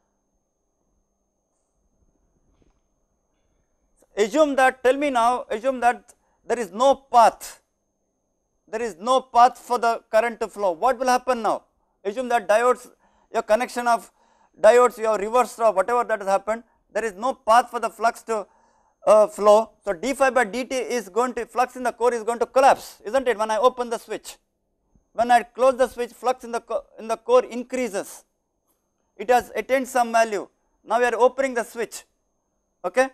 Assume that, tell me now, assume that there is no path, there is no path for the current to flow. What will happen now? Assume that diodes, your connection of diodes you have reversed or whatever that has happened, there is no path for the flux to uh, flow. So, d phi by dt is going to, flux in the core is going to collapse, is not it, when I open the switch. When I close the switch, flux in the in the core increases, it has attained some value. Now we are opening the switch, okay.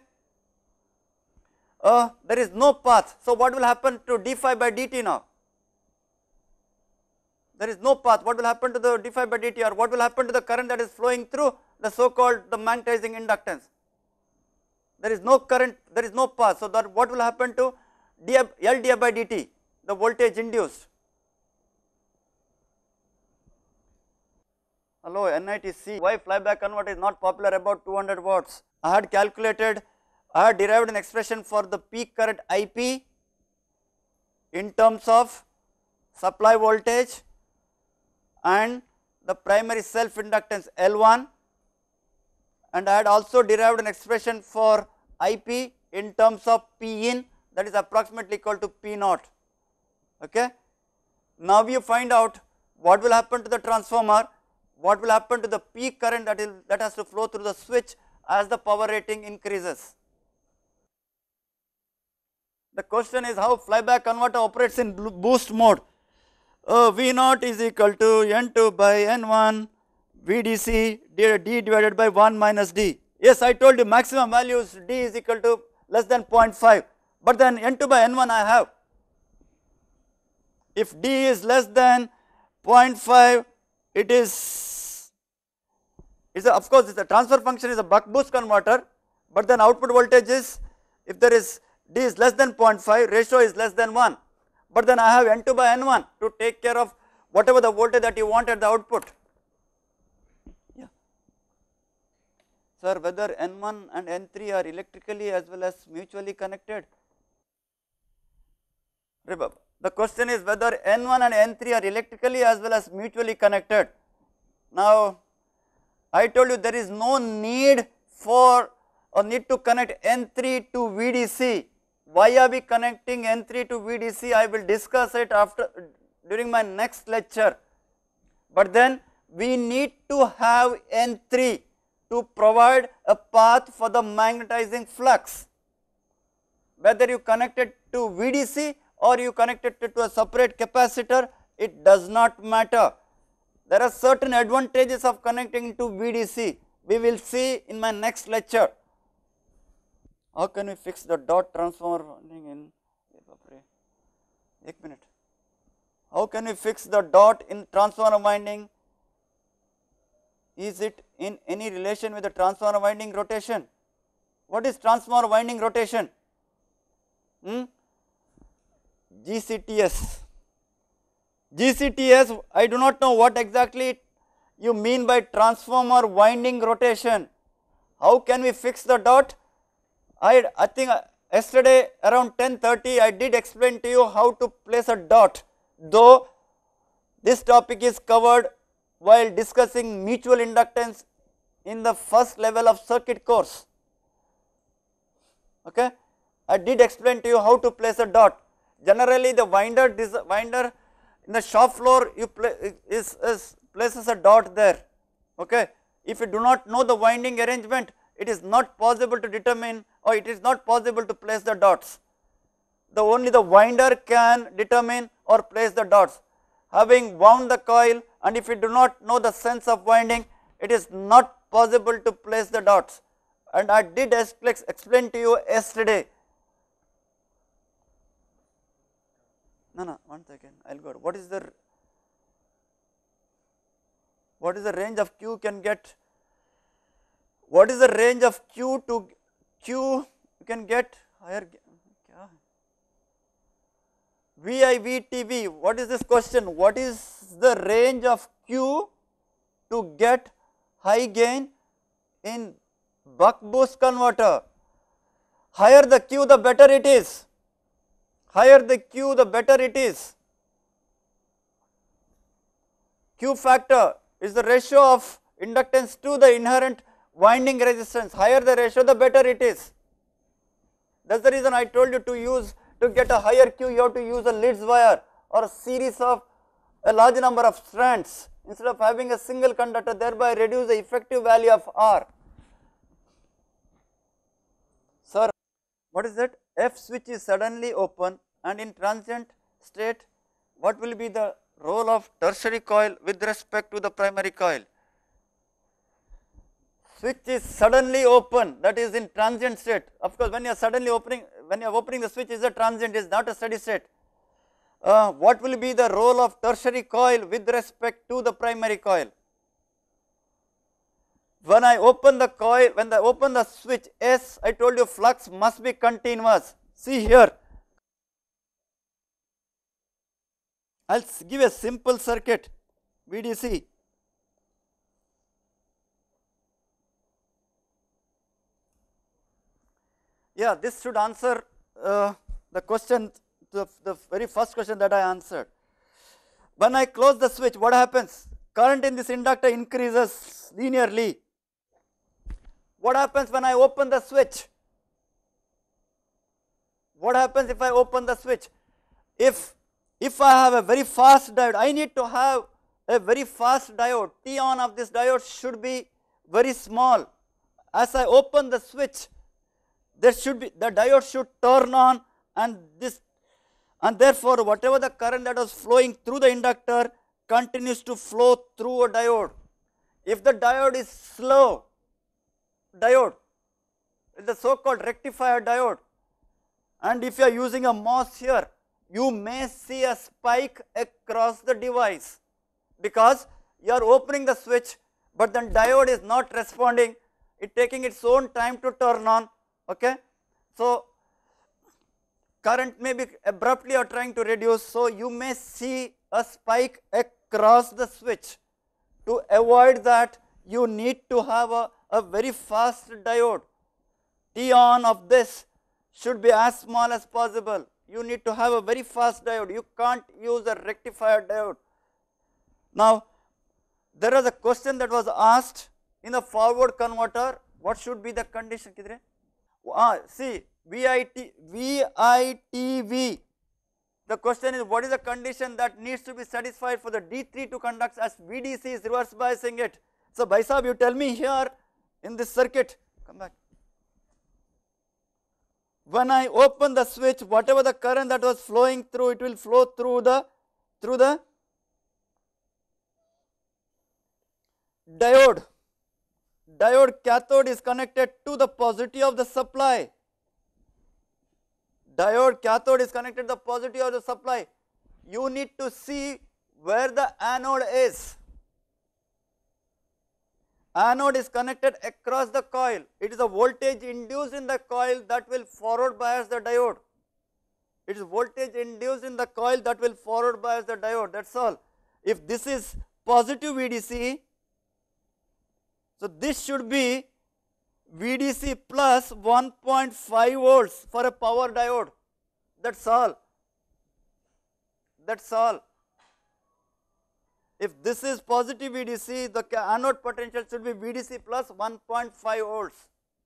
Uh, there is no path. So, what will happen to d phi by dt now? There is no path. What will happen to the d phi by dt, or what will happen to the current that is flowing through the so called the magnetizing inductance? There is no current, there is no path. So, that what will happen to d L di by dt, the voltage induced? Hello, N I T C, why flyback converter is not popular about two hundred watts? I had calculated, I had derived an expression for the peak current I P in terms of supply voltage and the primary self inductance L one, and I had also derived an expression for I P in terms of P in, that is approximately equal to P naught. Okay. Now you find out what will happen to the transformer, what will happen to the peak current that, is, that has to flow through the switch as the power rating increases. The question is how flyback converter operates in boost mode. Uh, V naught is equal to N two by N one V D C d, d divided by one minus d. Yes, I told you maximum values d is equal to less than zero point five, but then N two by N one I have. If d is less than zero point five, it is, it's a, of course, it's a transfer function is a buck boost converter, but then output voltage is, if there is d is less than zero point five, ratio is less than one, but then I have N two by N one to take care of whatever the voltage that you want at the output. Yeah. Sir, whether N one and N three are electrically as well as mutually connected? Remember, the question is whether N one and N three are electrically as well as mutually connected. Now, I told you there is no need for or need to connect N three to V D C. Why are we connecting N three to V D C? I will discuss it after during my next lecture. But then we need to have N three to provide a path for the magnetizing flux. Whether you connect it to V D C or you connect it to a separate capacitor, it does not matter. There are certain advantages of connecting to V D C. We will see in my next lecture. How can we fix the dot transformer in, एक minute. How can we fix the dot in transformer winding? Is it in any relation with the transformer winding rotation? What is transformer winding rotation? Hmm? G C T S. G C T S, I do not know what exactly you mean by transformer winding rotation. How can we fix the dot? I, I think yesterday around ten thirty I did explain to you how to place a dot, though this topic is covered while discussing mutual inductance in the first level of circuit course. Okay? I did explain to you how to place a dot. Generally the winder, this winder in the shop floor you play, is, is places a dot there. Okay? If you do not know the winding arrangement, it is not possible to determine, or it is not possible to place the dots. The only the winder can determine or place the dots. Having wound the coil, and if you do not know the sense of winding, it is not possible to place the dots. And I did explain to you yesterday. No, no, one second, I will go. What is the what is the range of Q can get? What is the range of Q to Q you can get higher? V I V T V, what is this question? What is the range of Q to get high gain in buck boost converter? Higher the Q, the better it is. Higher the Q, the better it is. Q factor is the ratio of inductance to the inherent winding resistance. Higher the ratio, the better it is. That is the reason I told you to use, to get a higher Q, you have to use a leads wire or a series of a large number of strands. instead of having a single conductor, thereby reduce the effective value of R. Sir, what is that? F switch is suddenly open and in transient state, what will be the role of tertiary coil with respect to the primary coil? Switch is suddenly open, that is in transient state. Of course, when you are suddenly opening, when you are opening the switch is a transient, is not a steady state. Uh, what will be the role of tertiary coil with respect to the primary coil? When I open the coil, when I open the switch S, I told you flux must be continuous. See here, I will give a simple circuit, V D C. Yeah, this should answer uh, the question, the, the very first question that I answered. When I close the switch, what happens? Current in this inductor increases linearly. What happens when I open the switch? What happens if I open the switch? If, if I have a very fast diode, I need to have a very fast diode. T on of this diode should be very small. As I open the switch, there should be, the diode should turn on, and this, and therefore whatever the current that was flowing through the inductor continues to flow through a diode. If the diode is slow diode, the so called rectifier diode, and if you are using a MOS here, you may see a spike across the device, because you are opening the switch, but then diode is not responding, it taking its own time to turn on. Okay, so current may be abruptly or trying to reduce, so you may see a spike across the switch. To avoid that, you need to have a, a very fast diode. T on of this should be as small as possible. You need to have a very fast diode, you can't use a rectifier diode. Now, there was a question that was asked in the forward converter, what should be the condition? Ah, see, V I T, V I T V, the question is what is the condition that needs to be satisfied for the D three to conduct as V D C is reverse biasing it. So, Bhai Sahab, you tell me here in this circuit, come back. When I open the switch, whatever the current that was flowing through, it will flow through the, through the diode. Diode cathode is connected to the positive of the supply. Diode cathode is connected to the positive of the supply. You need to see where the anode is. Anode is connected across the coil. It is a voltage induced in the coil that will forward bias the diode. It is voltage induced in the coil that will forward bias the diode, that is all. If this is positive V D C, so this should be V D C plus one point five volts for a power diode, that is all, that is all. If this is positive V D C, the anode potential should be V D C plus one point five volts.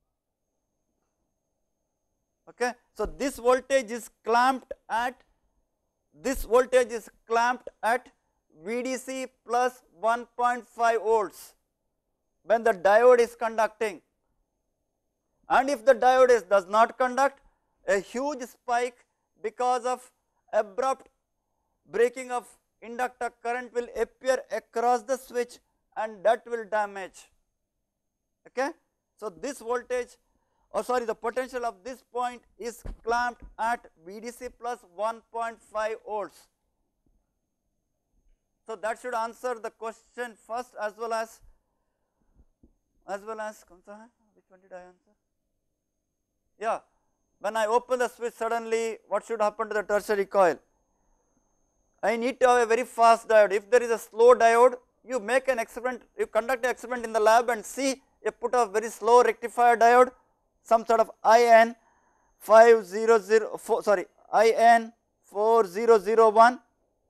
Okay. So, this voltage is clamped at, this voltage is clamped at V D C plus one point five volts when the diode is conducting, and if the diode is, does not conduct, a huge spike because of abrupt breaking of inductor current will appear across the switch, and that will damage. Okay. So, this voltage, or sorry, the potential of this point is clamped at V D C plus one point five volts. So, that should answer the question first as well as as well as which one did I answer? Yeah, when I open the switch suddenly, what should happen to the tertiary coil? I need to have a very fast diode. If there is a slow diode, you make an experiment, you conduct an experiment in the lab and see, you put a very slow rectifier diode, some sort of I N five zero zero four, sorry, I N four zero zero one,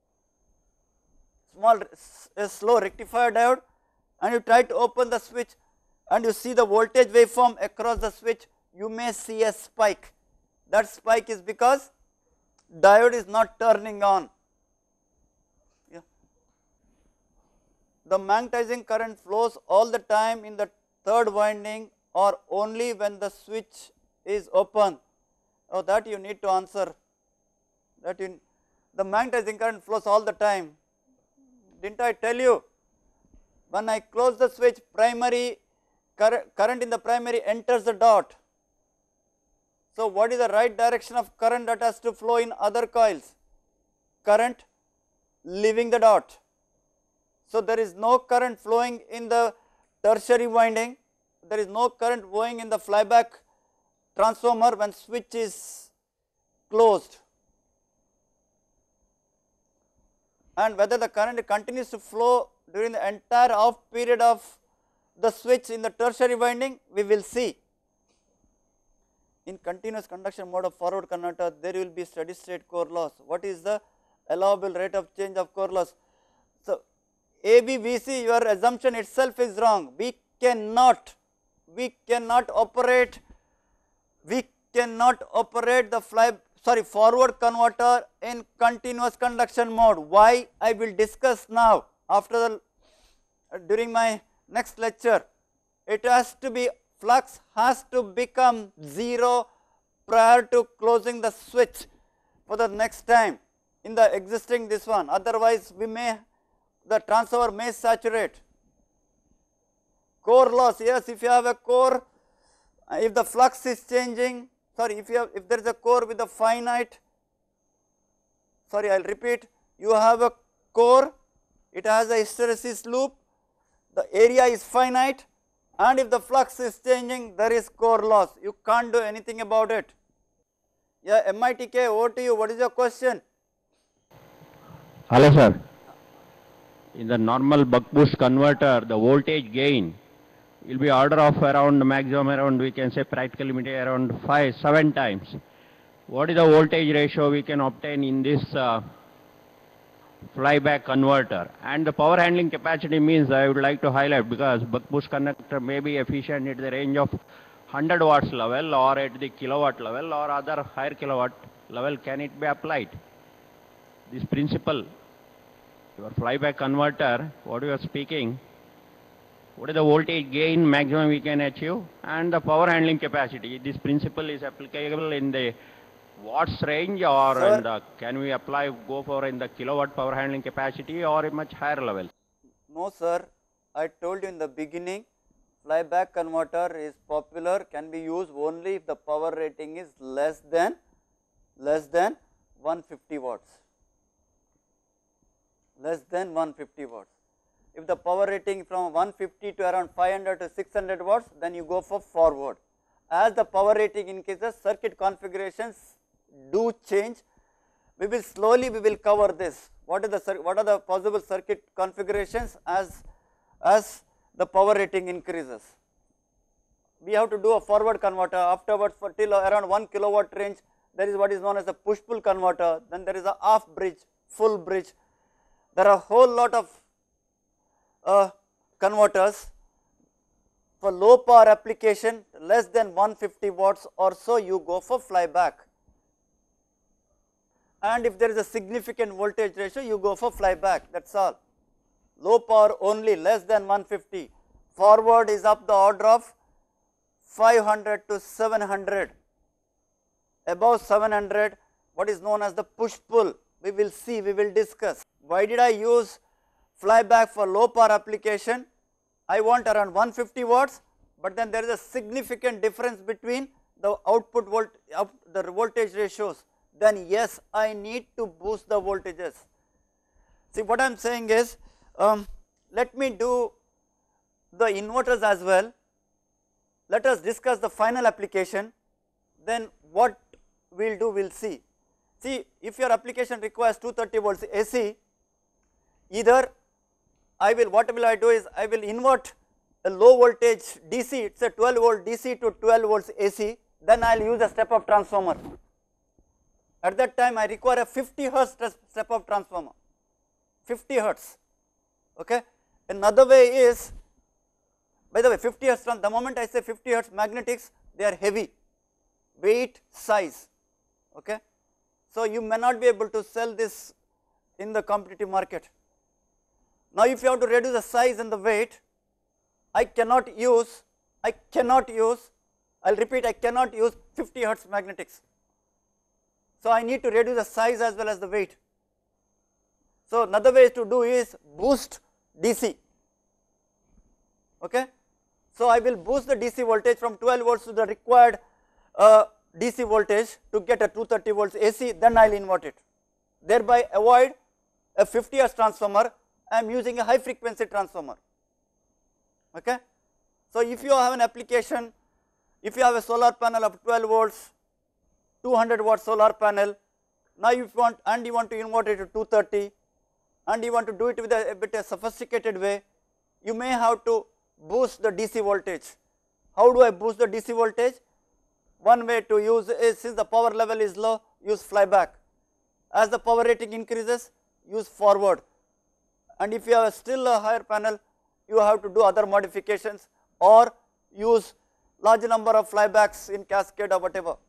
small, a slow rectifier diode, and you try to open the switch and you see the voltage waveform across the switch, you may see a spike. That spike is because diode is not turning on. Yeah. the magnetizing current flows all the time in the third winding or only when the switch is open? Oh, that you need to answer. That you, the magnetizing current flows all the time. Didn't I tell you? When I close the switch, primary current, current in the primary enters the dot. So, what is the right direction of current that has to flow in other coils? Current leaving the dot. So, there is no current flowing in the tertiary winding, there is no current flowing in the flyback transformer when switch is closed, and whether the current continues to flow during the entire off period of the switch in the tertiary winding, we will see. In continuous conduction mode of forward converter, there will be steady state core loss. What is the allowable rate of change of core loss? So, A B V C, your assumption itself is wrong. We cannot, we cannot operate, we cannot operate the fly, sorry, forward converter in continuous conduction mode. Why? I will discuss now after the, uh, during my next lecture. It has to be, flux has to become zero prior to closing the switch for the next time in the existing this one, otherwise we may, the transformer may saturate. Core loss, yes, if you have a core, if the flux is changing, sorry, if you have, if there is a core with a finite, sorry, I will repeat, you have a core, it has a hysteresis loop, the area is finite, and if the flux is changing, there is core loss, you can't do anything about it. Yeah, M I T K, over to you, what is your question? Hello sir, in the normal buck boost converter, the voltage gain will be order of around maximum around, we can say practically around five, seven times. What is the voltage ratio we can obtain in this uh, flyback converter? And the power handling capacity means I would like to highlight, because buck boost converter may be efficient at the range of one hundred watts level or at the kilowatt level or other higher kilowatt level. Can it be applied? This principle, your flyback converter, what you are speaking, what is the voltage gain maximum we can achieve, and the power handling capacity. This principle is applicable in the watts range, or Sir, in the, can we apply, go for in the kilowatt power handling capacity or a much higher level? No sir, I told you in the beginning, flyback converter is popular, can be used only if the power rating is less than, less than one hundred fifty watts, less than one hundred fifty watts. If the power rating from one hundred fifty to around five hundred to six hundred watts, then you go for forward. As the power rating increases, circuit configurations do change. We will slowly, we will cover this. What is the, what are the possible circuit configurations as, as the power rating increases? We have to do a forward converter. Afterwards, for till around one kilowatt range, there is what is known as a push pull converter. Then there is a half bridge, full bridge. There are a whole lot of uh, converters. For low power application, less than one hundred fifty watts or so, you go for flyback. And if there is a significant voltage ratio, you go for flyback, that is all. Low power only, less than one hundred fifty. Forward is up the order of five hundred to seven hundred. Above seven hundred, what is known as the push pull, we will see, we will discuss. Why did I use flyback for low power application? I want around one hundred fifty watts, but then there is a significant difference between the output volt, out, the voltage ratios. Then yes, I need to boost the voltages. See, what I am saying is, um, let me do the inverters as well. Let us discuss the final application, then what we will do, we will see. See, if your application requires two hundred thirty volts A C, either I will, what will I do is, I will invert a low voltage D C, it is a twelve volt D C to twelve volts A C, then I will use a step up transformer. At that time I require a fifty hertz step up transformer, fifty hertz, okay. Another way is, by the way, fifty hertz, the moment I say fifty hertz magnetics, they are heavy, weight, size, okay. So you may not be able to sell this in the competitive market. Now, if you have to reduce the size and the weight, I cannot use, I cannot use, I will repeat, I cannot use fifty hertz magnetics. So, I need to reduce the size as well as the weight. So, another way to do is boost D C. Okay. So, I will boost the D C voltage from twelve volts to the required uh, D C voltage to get a two hundred thirty volts A C, then I will invert it, thereby avoid a fifty hertz transformer. I am using a high frequency transformer. Okay. So, if you have an application, if you have a solar panel of twelve volts, two hundred watt solar panel, now if you want and you want to invert it to two thirty and you want to do it with a, a bit a sophisticated way, you may have to boost the D C voltage. How do I boost the D C voltage? One way to use is, since the power level is low, use flyback. As the power rating increases, use forward, and if you have still a higher panel, you have to do other modifications or use large number of flybacks in cascade or whatever.